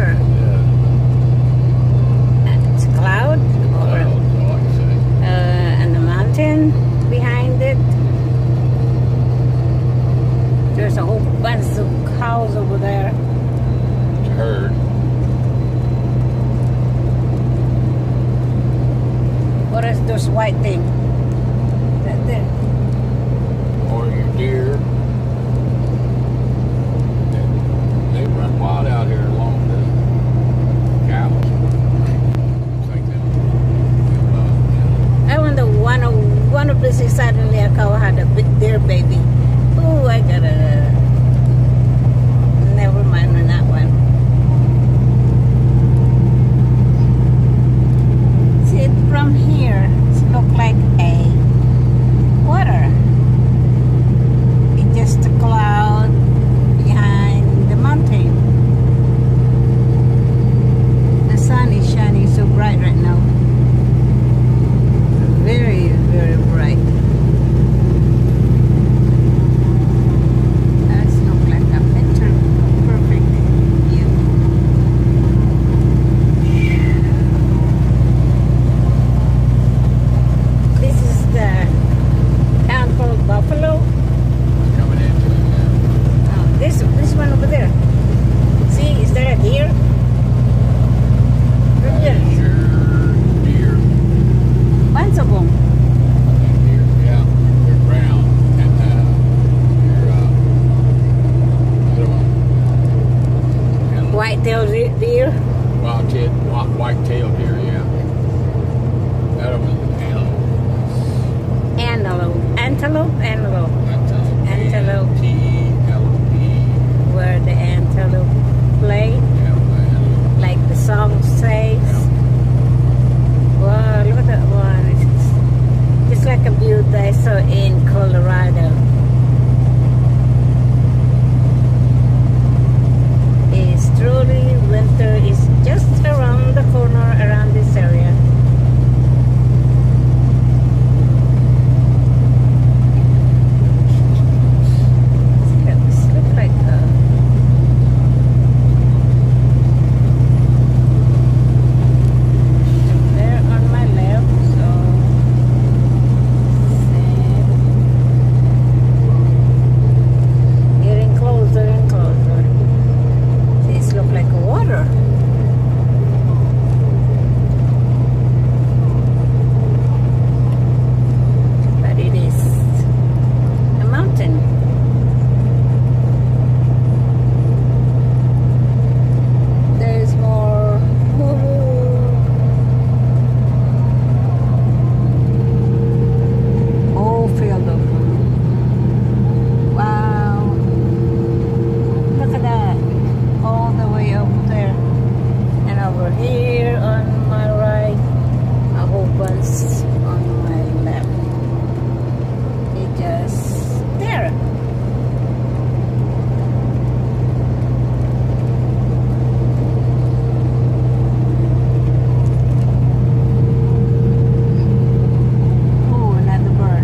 water. Yeah. It's a cloud. Or, and the mountain behind it. There's a whole bunch of cows over there. It's a herd. What is this white thing? That there. Or your deer. They run wild out here along the cows. It's like them. I wonder one of the side in their cow had a big deer baby. Oh, I gotta. Never mind on that one. See it from here. It looks like a water. It's just a cloud behind the mountain. The sun is shining so bright right now. Very, very bright. That's look like a picture perfect view. This is the town called Buffalo. Coming into it now. Oh, this one over there. See, is there a deer? Right there. Sure, deer. Bunch of them. Deer, yeah. They're brown. And they're, White-tailed deer. white-tailed deer, yeah. That was antelope. Antelope. Antelope. Antelope. Antelope. Where the antelope play, Yeah, antelope. like the song says. Wow, look at that one. It's just like a view that I saw in Colorado. It's truly winter is just around the corner around this area. This looks like there on my left, so getting closer and closer. This looks like water. But it is a mountain. There's more whole field of wow. Look at that. All the way over there. And over here on my right, a whole bunch on my left. It just there. Oh, another bird.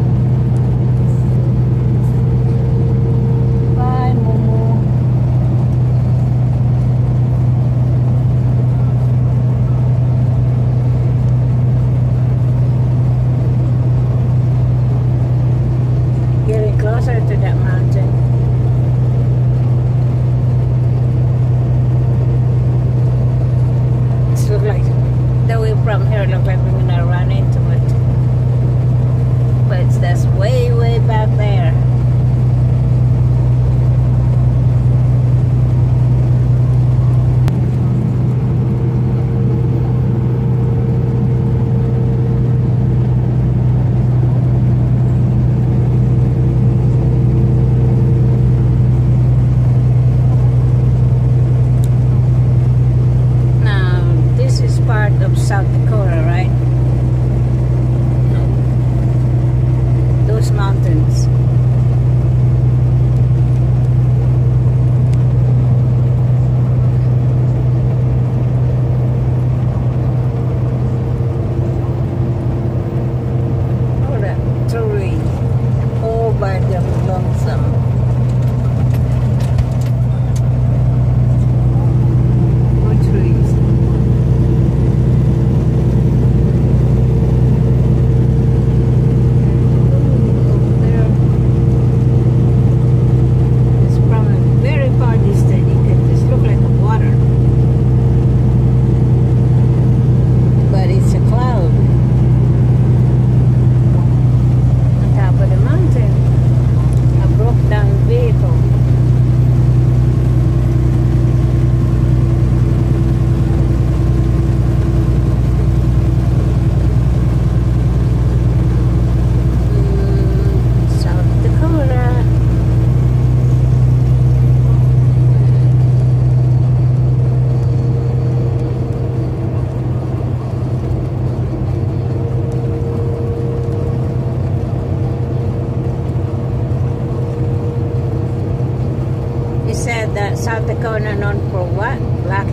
Bye, Momo. Getting closer to that mountain. It looks like the way from here look like we're gonna run into it. But that's way, way back there. Now, this is part of South Dakota, right?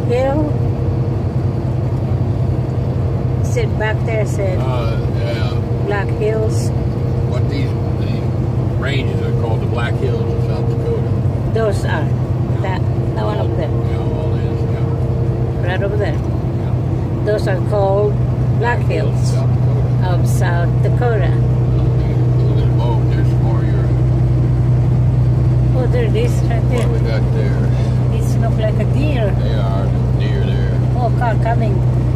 hill. Sit back there, said Yeah. Black Hills. What these ranges are called, the Black Hills of South Dakota. Those are that one over there, Yeah, all is. Yeah. right over there. Yeah. Those are called Black Hills South Dakota. of South Dakota. Look at the boat. There's some more here. Oh, there it is, right What there. do we got there? These look like a deer. They are deer there. Oh, car coming.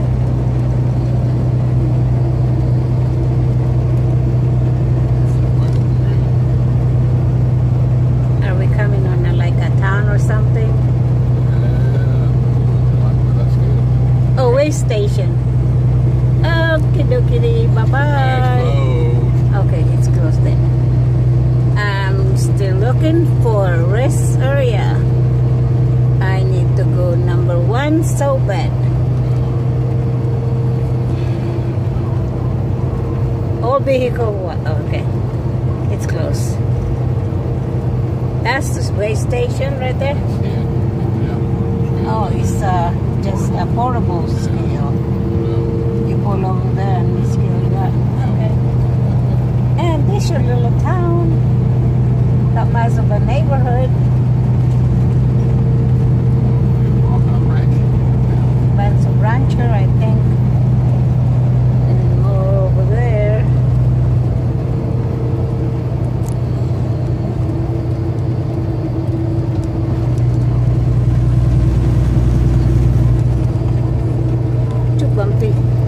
Are we coming on like a town or something? That's good. Oh, way station. Okie dokie, bye bye. Closed. Okay, it's closed then. I'm still looking for a rest area. I need to go number 1 so bad. All vehicle, okay, it's closed. That's the way station right there. Yeah. Oh, it's just a portable scale. You pull over there and you scale that. Okay. And this your little town. Not much of a neighborhood. That's a rancher, I think. And more over there. Too bumpy.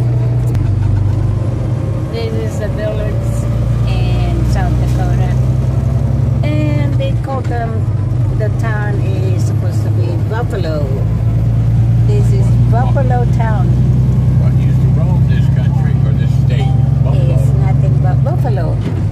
This is the village in South Dakota. And they call them, the town is supposed to be Buffalo. This is Buffalo town. What used to roam this country or this state? Buffalo. It's nothing but Buffalo.